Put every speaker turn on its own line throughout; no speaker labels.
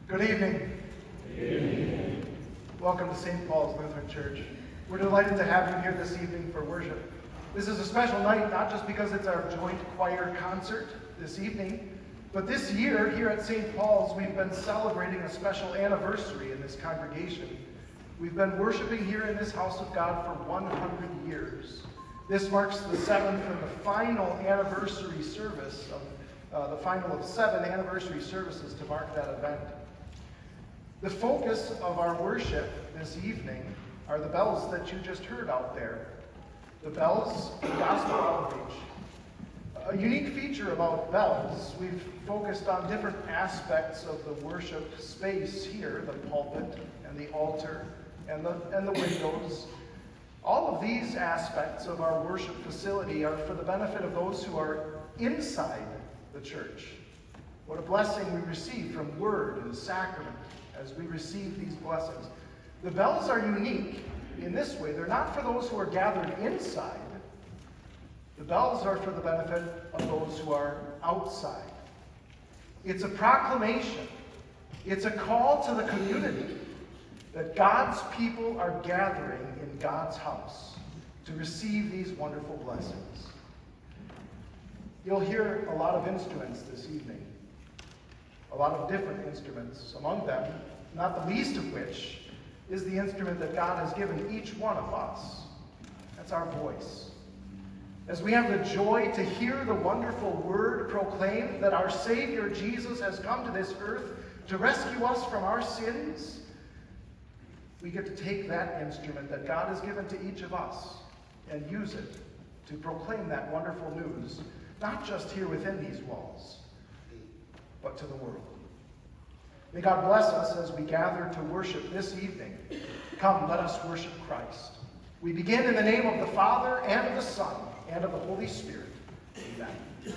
Good evening.
Good evening.
Welcome to St. Paul's Lutheran Church. We're delighted to have you here this evening for worship. This is a special night, not just because it's our joint choir concert this evening, but this year here at St. Paul's, we've been celebrating a special anniversary in this congregation. We've been worshiping here in this house of God for 100 years. This marks the seventh and the final anniversary service of the final of 7 anniversary services to mark that event. The focus of our worship this evening are the bells that you just heard out there. The bells of gospel outreach. A unique feature about bells, we've focused on different aspects of the worship space here, the pulpit and the altar and the windows. All of these aspects of our worship facility are for the benefit of those who are inside the church. What a blessing we receive from word and sacrament as we receive these blessings. The bells are unique in this way. They're not for those who are gathered inside. The bells are for the benefit of those who are outside. It's a proclamation. It's a call to the community that God's people are gathering in God's house to receive these wonderful blessings. You'll hear a lot of instruments this evening. A lot of different instruments. Among them, not the least of which is the instrument that God has given each one of us. That's our voice. As we have the joy to hear the wonderful word proclaimed that our Savior Jesus has come to this earth to rescue us from our sins, we get to take that instrument that God has given to each of us and use it to proclaim that wonderful news, not just here within these walls, but to the world. May God bless us as we gather to worship this evening. Come, let us worship Christ. We begin in the name of the Father, and of the Son, and of the Holy Spirit. Amen.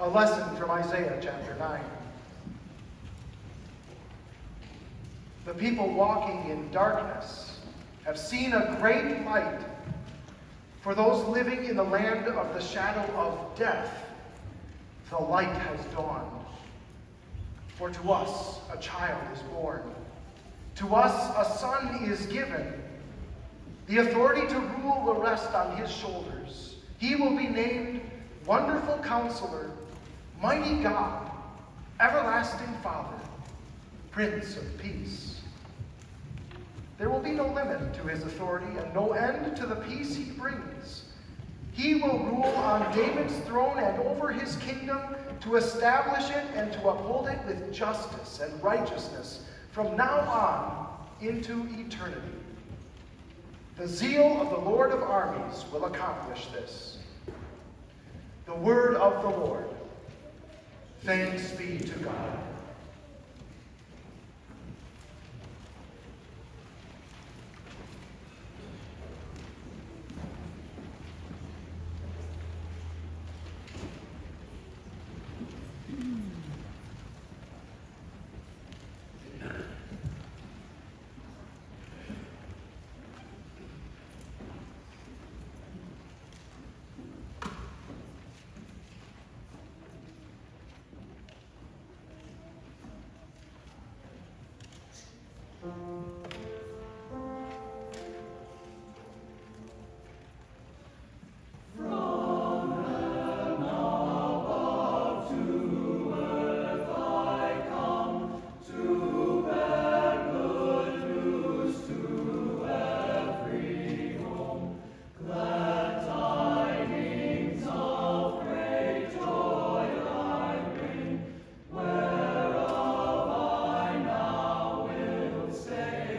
A lesson from Isaiah chapter 9. The people walking in darkness have seen a great light. For those living in the land of the shadow of death, the light has dawned. For to us a child is born. To us a son is given. The authority to rule will rest on his shoulders. He will be named Wonderful Counselor, Mighty God, Everlasting Father, Prince of Peace. There will be no limit to his authority and no end to the peace he brings. He will rule on David's throne and over his kingdom to establish it and to uphold it with justice and righteousness from now on into eternity. The zeal of the Lord of armies will accomplish this. The word of the Lord. Thanks be to God.
Say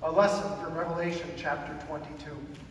A lesson from Revelation chapter 22.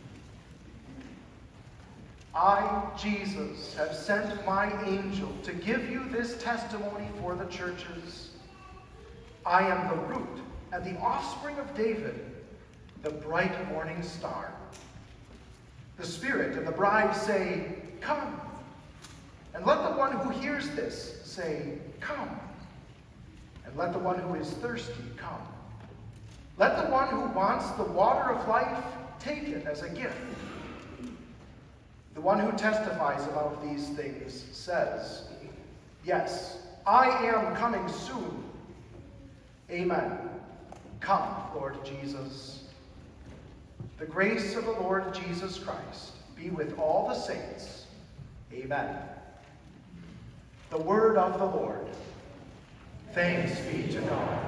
I, Jesus, have sent my angel to give you this testimony for the churches. I am the root and the offspring of David, the bright morning star. The Spirit and the bride say, "Come." And let the one who hears this say, "Come." And let the one who is thirsty come. Let the one who wants the water of life take it as a gift. The one who testifies about these things says, "Yes, I am coming soon." Amen. Come, Lord Jesus. The grace of the Lord Jesus Christ be with all the saints. Amen. The word of the Lord. Thanks be to God.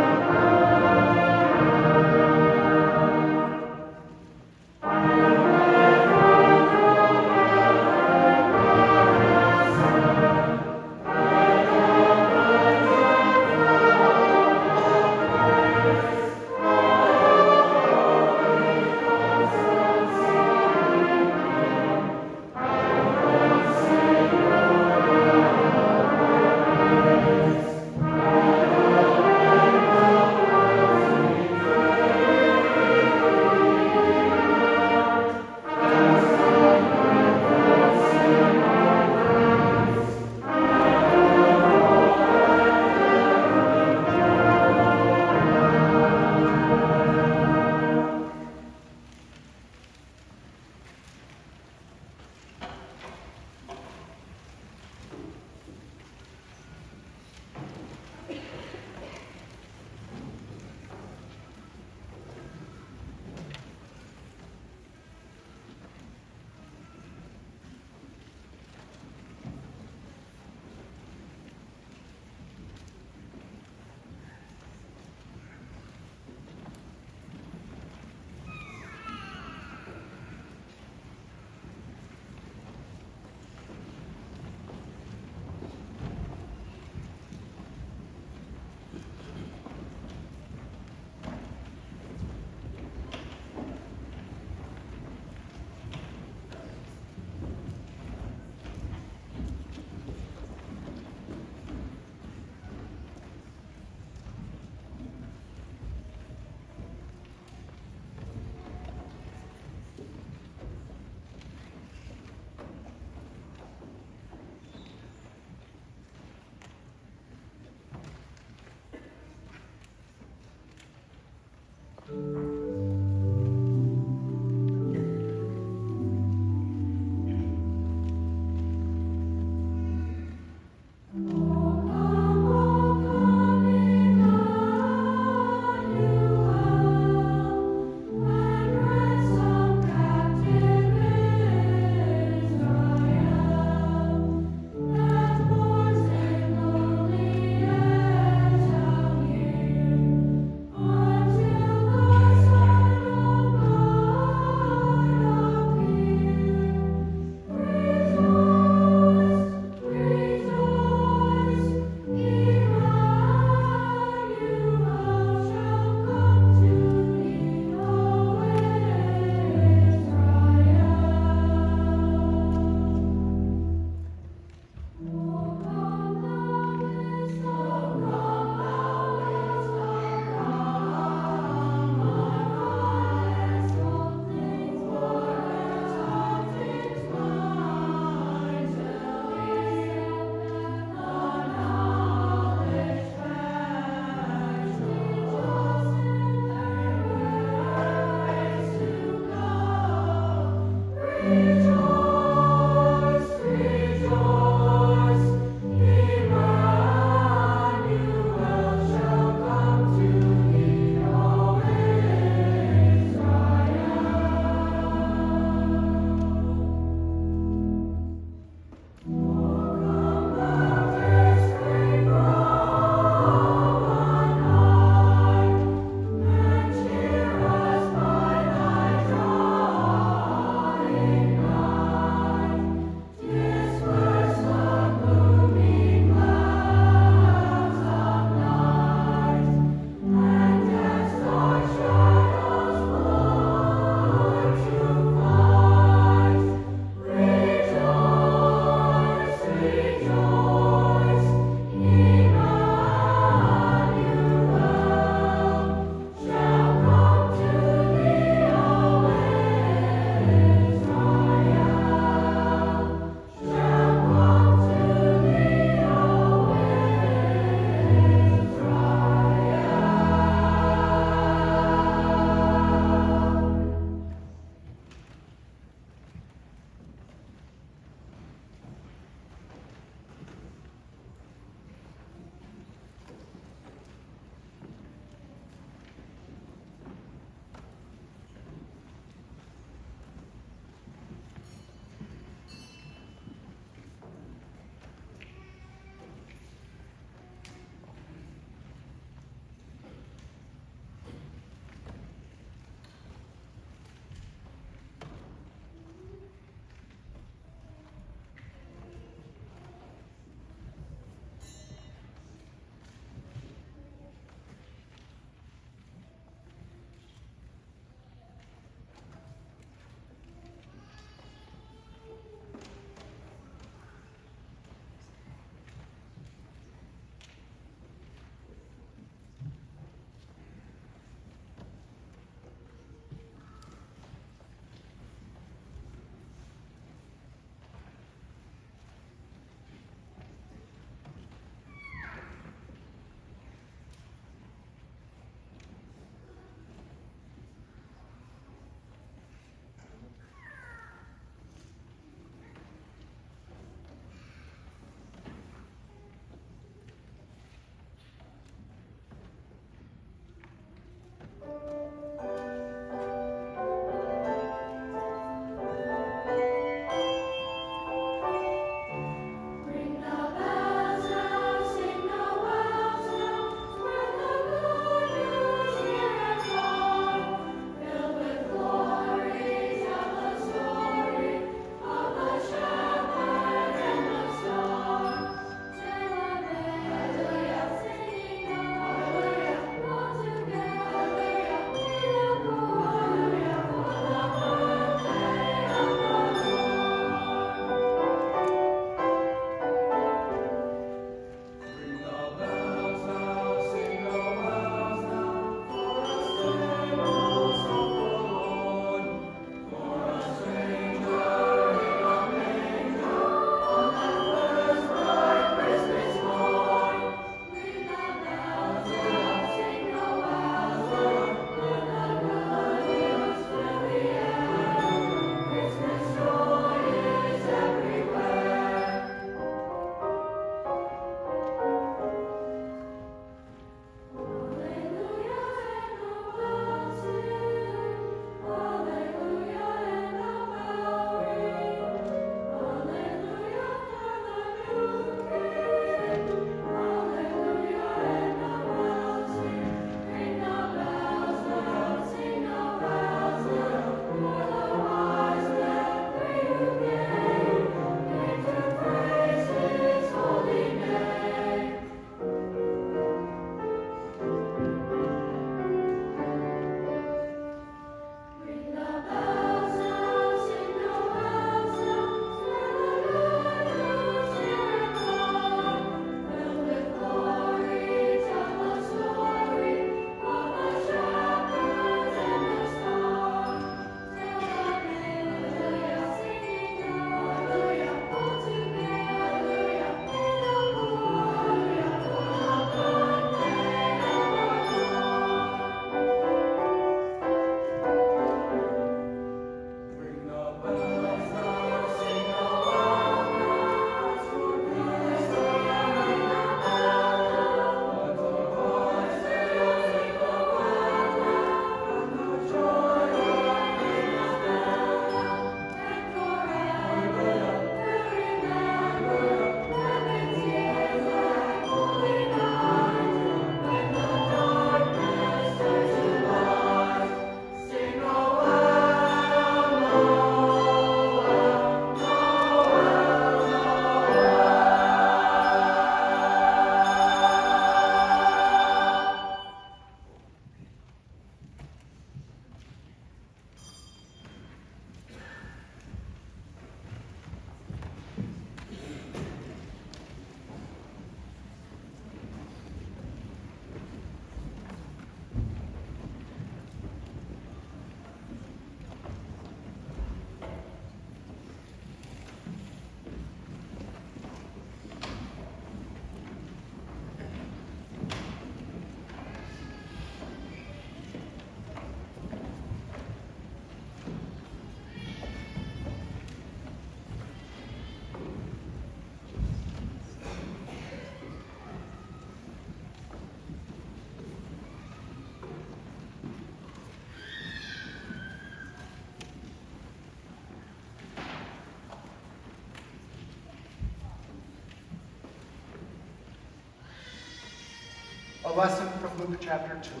lesson from Luke chapter 2.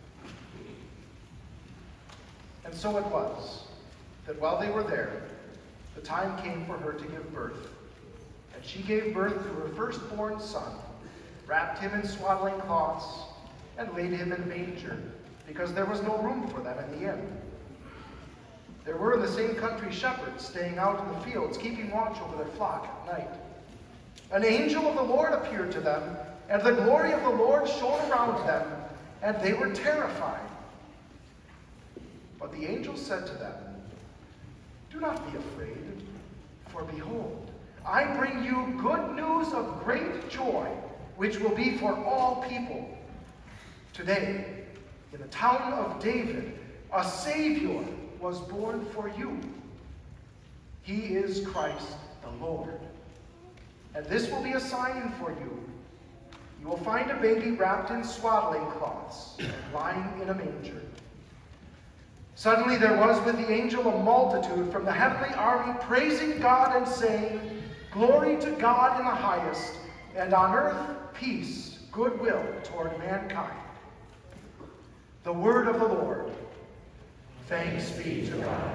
And so it was that while they were there, the time came for her to give birth. And she gave birth to her firstborn son, wrapped him in swaddling cloths, and laid him in a manger, because there was no room for them in the inn. There were in the same country shepherds staying out in the fields, keeping watch over their flock at night. An angel of the Lord appeared to them, and the glory of the Lord shone around them, and they were terrified. But the angel said to them, "Do not be afraid, for behold, I bring you good news of great joy, which will be for all people. Today, in the town of David, a Savior was born for you. He is Christ the Lord. And this will be a sign for you. You will find a baby wrapped in swaddling cloths, lying in a manger." Suddenly there was with the angel a multitude from the heavenly army, praising God and saying, "Glory to God in the highest, and on earth peace, goodwill toward mankind." The word of the Lord. Thanks be to God.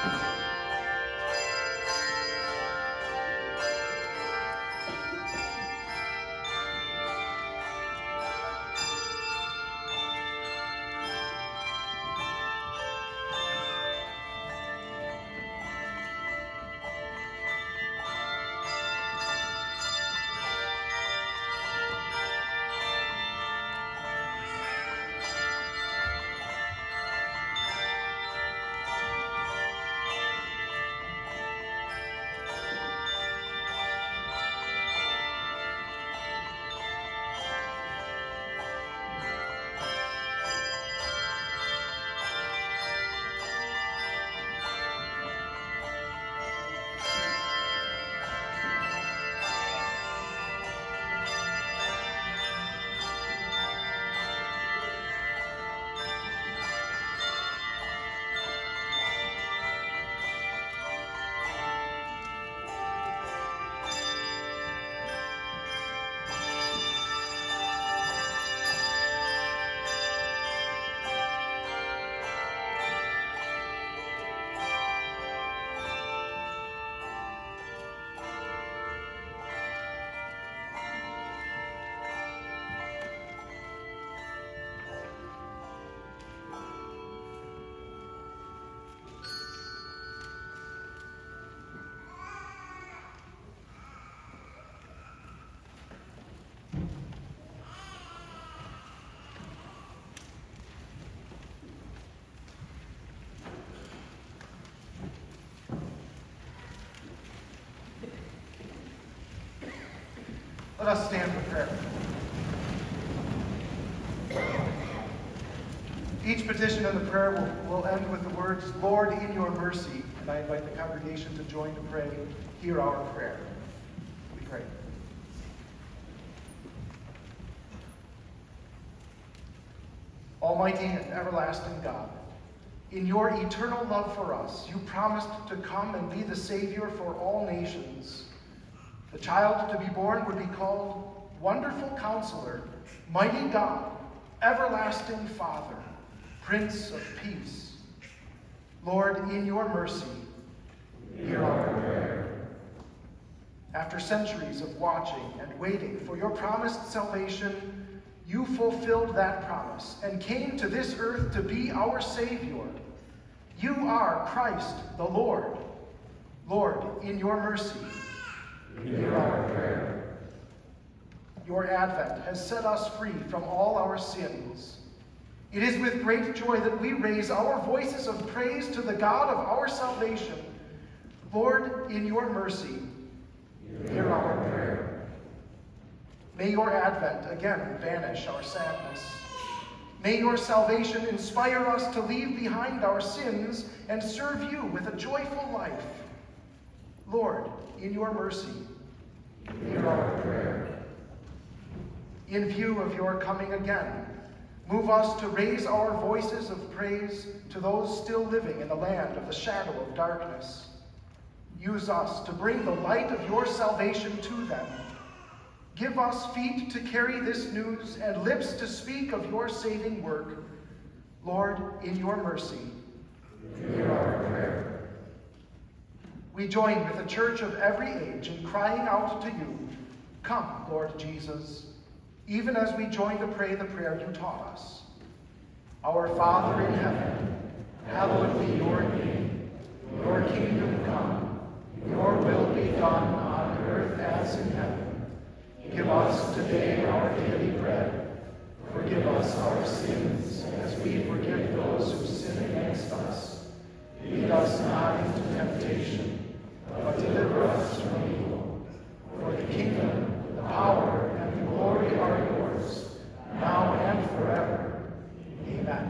Let us stand for prayer. Each petition and the prayer will end with the words, Lord, in your mercy. And I invite the congregation to join to pray, hear our prayer. We pray. Almighty and everlasting God, in your eternal love for us, you promised to come and be the Savior for all nations. The child to be born would be called Wonderful Counselor, Mighty God, Everlasting Father, Prince of Peace. Lord, in your mercy, hear our prayer. After centuries of watching and waiting for your promised salvation, you fulfilled that promise and came to this earth to be our Savior. You are Christ the Lord. Lord, in your mercy, hear our prayer. Your advent has set us free from all our sins. It is with great joy that we raise our voices of praise to the God of our salvation. Lord, in your mercy, hear our prayer. May your advent again banish our sadness. May your salvation inspire us to leave behind our sins and serve you with a joyful life. Lord, in your mercy, hear our prayer. In view of your coming again, move us to raise our voices of praise to those still living in the land of the shadow of darkness. Use us to bring the light of your salvation to them. Give us feet to carry this news and lips to speak of your saving work. Lord, in your mercy, hear our prayer. We join with the church of every age in crying out to you, come, Lord Jesus, even as we join to pray the prayer you taught us. Our Father in heaven, hallowed be your name. Your kingdom come, your will be done on earth as in heaven. Give us today our daily bread. Forgive us our sins as we forgive those who sin against us. Lead us not into temptation, but deliver us from evil. For the kingdom, the power, and the glory are yours, now and forever. Amen.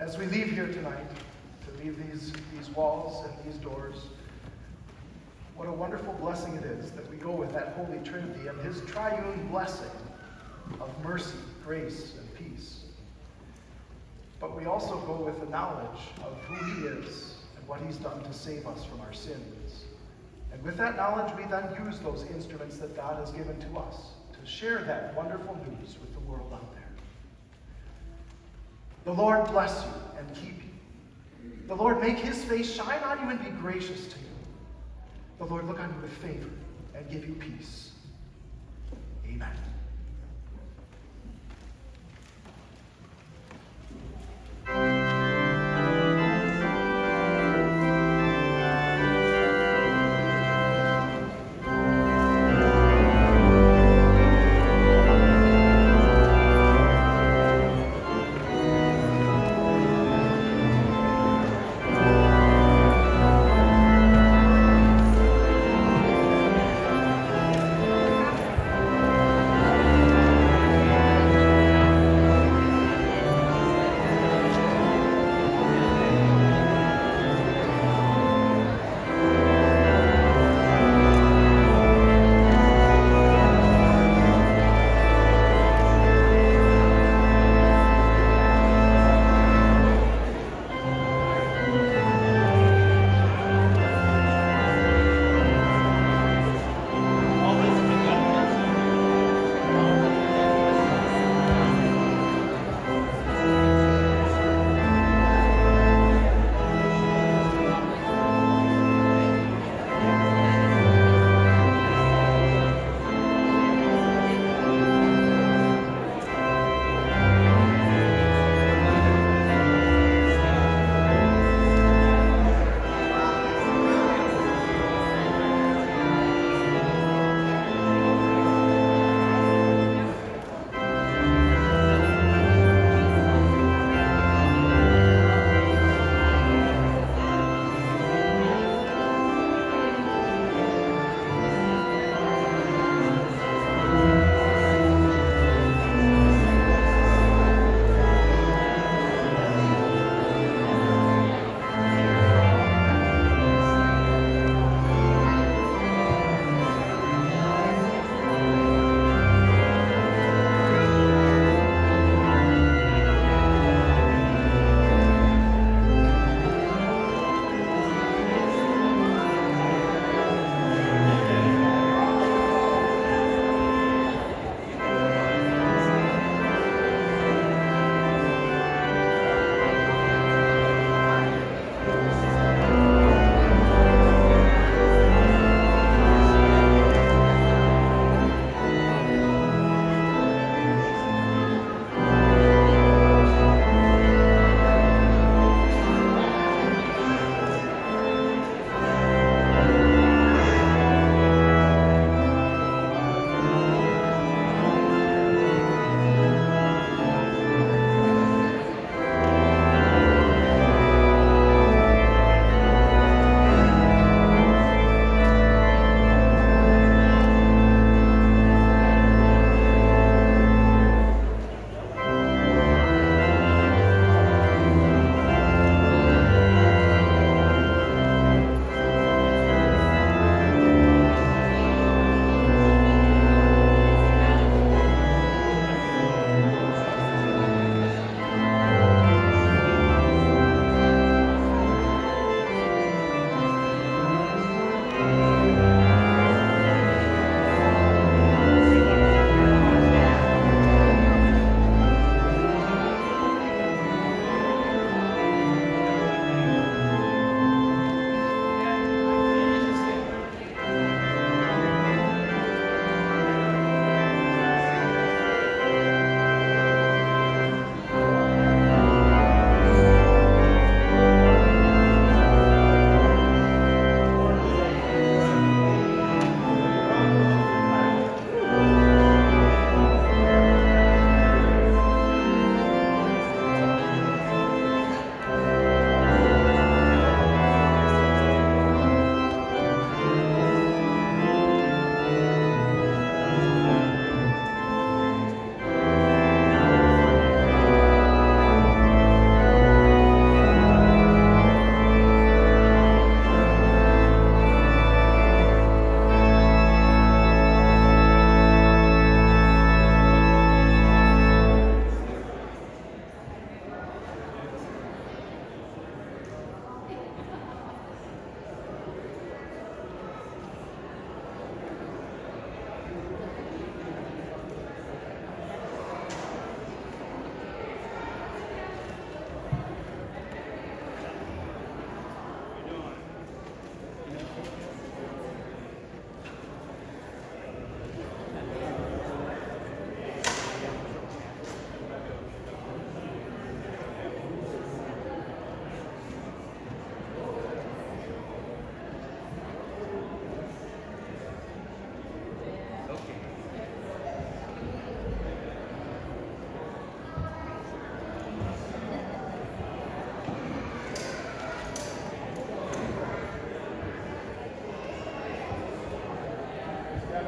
As we leave here tonight, to leave these walls and these doors, what a wonderful blessing it is that we go with that Holy Trinity and his triune blessing of mercy, grace, and peace. But we also go with the knowledge of who he is and what he's done to save us from our sins. And with that knowledge, we then use those instruments that God has given to us to share that wonderful news with the world out there. The Lord bless you and keep you. The Lord make his face shine on you and be gracious to you. The Lord look on you with favor and give you peace. Amen.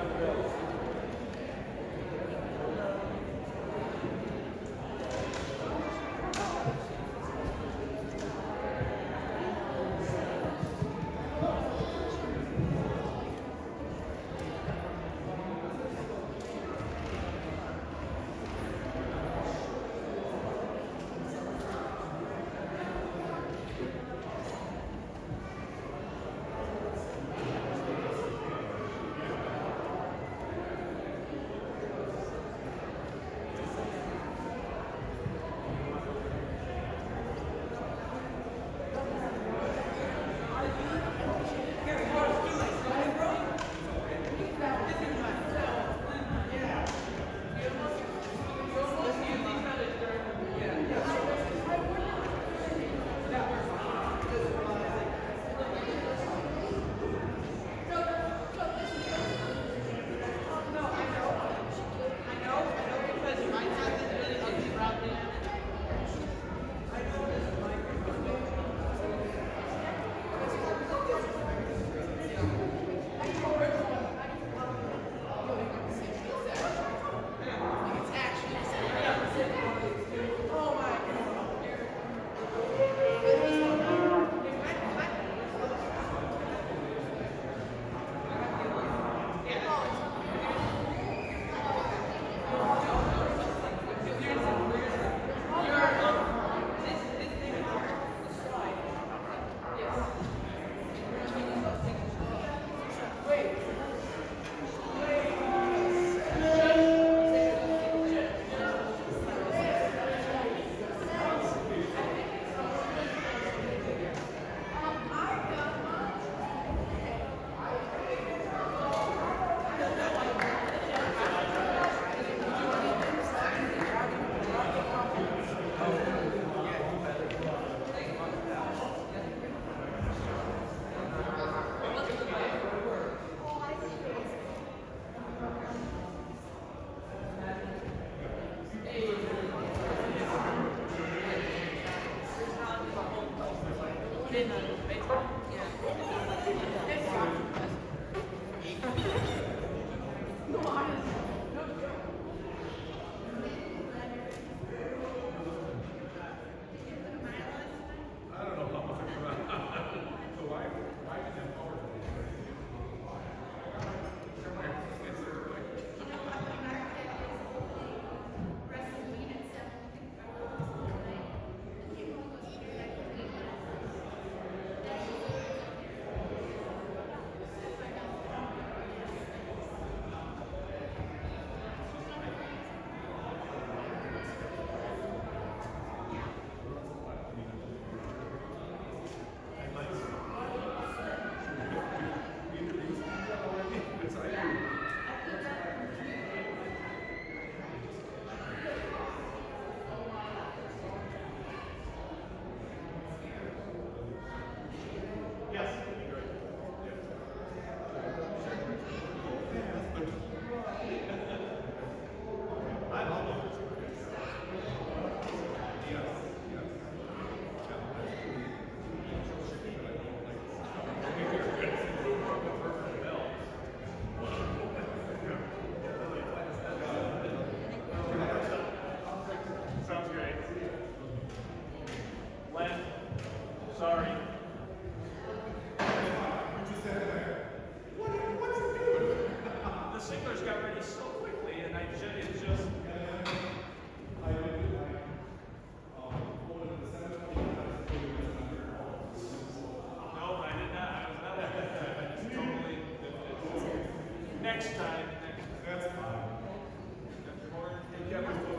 Next time. That's fine.